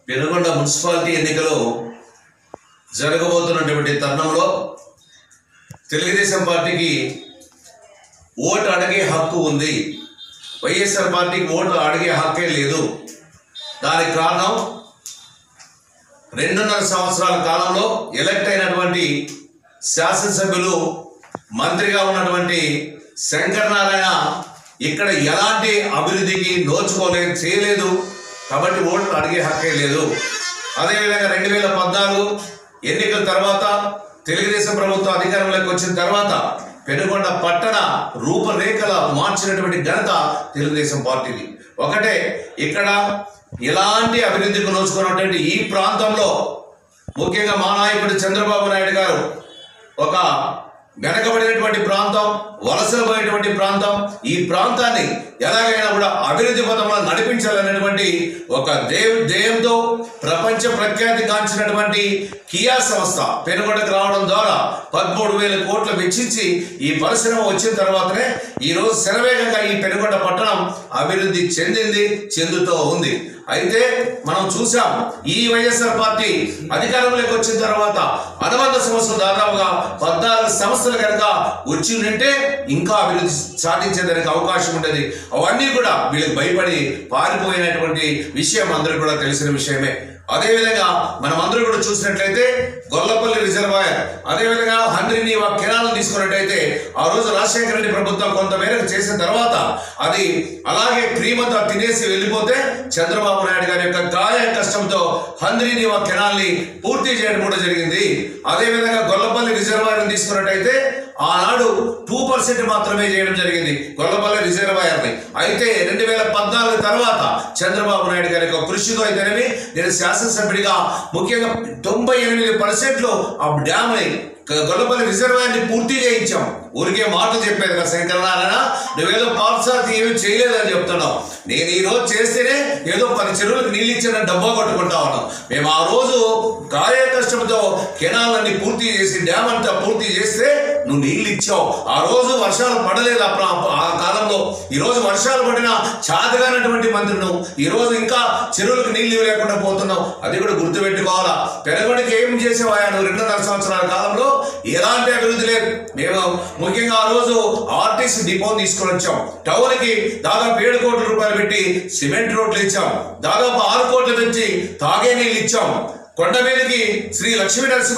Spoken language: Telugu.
పెనుగొండ మున్సిపాలిటీ ఎన్నికలు జరగబోతున్నటువంటి తరుణంలో తెలుగుదేశం పార్టీకి ఓటు అడిగే హక్కు ఉంది. వైఎస్ఆర్ పార్టీకి ఓటు అడిగే హక్కే లేదు. దానికి కారణం 2.5 సంవత్సరాల కాలంలో ఎలక్ట్ అయినటువంటి శాసనసభ్యులు మంత్రిగా ఉన్నటువంటి శంకర్ నారాయణ ఇక్కడ ఎలాంటి అభివృద్ధికి నోచుకోలేదు, చేయలేదు. కాబట్టి ఓట్లు అడిగే హక్కే లేదు. అదేవిధంగా 2014 ఎన్నికల తర్వాత తెలుగుదేశం ప్రభుత్వం అధికారంలోకి వచ్చిన తర్వాత పెనుగొండ పట్టణ రూపురేఖలు మార్చినటువంటి ఘనత తెలుగుదేశం పార్టీది. ఒకటే, ఇక్కడ ఎలాంటి అభివృద్ధికి నోచుకున్నటువంటి ఈ ప్రాంతంలో ముఖ్యంగా మా నాయకుడు చంద్రబాబు నాయుడు గారు ఒక వెనకబడినటువంటి ప్రాంతం, వలసలు పోయేటువంటి ప్రాంతం, ఈ ప్రాంతాన్ని ఎలాగైనా కూడా అభివృద్ధి పథంలో నడిపించాలనేటువంటి ఒక ధ్యేయంతో ప్రపంచ ప్రఖ్యాతి గాంచినటువంటి కియా సంస్థ పెనుగొండకు రావడం ద్వారా 13,000 కోట్లు వెచ్చించి ఈ పరిశ్రమ వచ్చిన తర్వాతనే ఈరోజు శరవేగంగా ఈ పెనుగొండ పట్టణం అభివృద్ధి చెందుతూ ఉంది. అయితే మనం చూసాం, ఈ వైఎస్ఆర్ పార్టీ అధికారంలోకి వచ్చిన తర్వాత అనుబంధ సంస్థలు దాదాపుగా 14 సంస్థలు కనుక వచ్చి ఉంటే ఇంకా అభివృద్ధి సాధించేదానికి అవకాశం ఉండేది. అవన్నీ కూడా వీళ్ళకి భయపడి పారిపోయినటువంటి విషయం అందరికీ కూడా తెలిసిన విషయమే. అదేవిధంగా మనం అందరూ కూడా చూసినట్లయితే గొల్లపల్లి రిజర్వాయర్, అదేవిధంగా హంద్రీనీవా కెనాల్ తీసుకున్నట్టయితే ఆ రోజు రాజశేఖర రెడ్డి ప్రభుత్వం కొంతమేరకు చేసిన తర్వాత అది అలాగే క్రీమంతా తినేసి వెళ్ళిపోతే చంద్రబాబు నాయుడు గారి యొక్క కాయ కష్టంతో హంద్రీనీవా కెనాల్ ని పూర్తి చేయడం కూడా జరిగింది. అదేవిధంగా గొల్లపల్లి రిజర్వాయర్ తీసుకున్నట్టయితే ఆనాడు 2% మాత్రమే చేయడం జరిగింది గొల్లపల్లి రిజర్వాయర్ ని. అయితే 2014 తర్వాత చంద్రబాబు నాయుడు గారి యొక్క కృషితో అయితేనేమి, నేను శాసనసభ్యుడిగా ముఖ్యంగా 98% ఆ డ్యామ్ ని గొల్లపల్లి రిజర్వాయర్ ని పూర్తి చేయించాం. ఊరికే మాటలు చెప్పేది కదా శంకర్ నారాయణ, నువ్వేదో పాఠశాల ఏమి చేయలేదని చెప్తున్నావు. నేను ఈ రోజు చేస్తేనే ఏదో 10 చెరువులకు నీళ్ళు ఇచ్చిన డబ్బా కొట్టుకుంటా ఉన్నాం. మేము ఆ రోజు కాయ కష్టంతో కెనాల్ అన్ని పూర్తి చేసి డ్యామ్ అంతా పూర్తి చేస్తే నువ్వు నీళ్ళు ఇచ్చావు. ఆ రోజు వర్షాలు పడలేదు ఆ కాలంలో. ఈ రోజు వర్షాలు పడినా చాతగానటువంటి మంత్రులు ఈ రోజు ఇంకా చెరువులకు నీళ్లు లేకుండా పోతున్నావు. అది కూడా గుర్తుపెట్టుకోవాలా. పెనుగొండకి ఏం చేసావా నువ్వు 2.5 సంవత్సరాల కాలంలో? ఎలాంటి అభివృద్ధి లేదు. మేము ముఖ్యంగా ఆ రోజు ఆర్టీసీ డిపో తీసుకొని వచ్చాం. టౌన్ కి దాదాపు 7 కోట్ల రూపాయలు పెట్టి సిమెంట్ రోడ్లు ఇచ్చాం. దాదాపు 6 కోట్ల నుంచి తాగే నీళ్ళు ఇచ్చాం. కొండ మీదకి శ్రీ లక్ష్మీ నరసింహ